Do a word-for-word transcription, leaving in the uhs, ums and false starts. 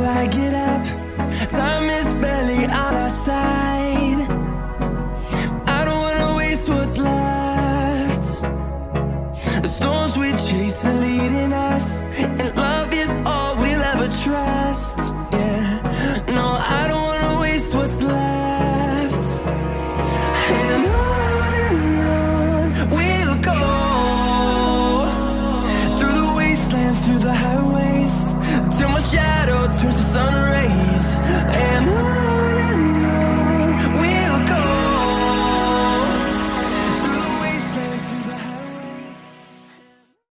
I get up. Time is barely on our side. I don't wanna waste what's left. The storms we chase are leading us, and love is all we'll ever trust. Yeah, no, I don't wanna waste what's left. And on and on we'll go, through the wastelands, through the highways, till my shadow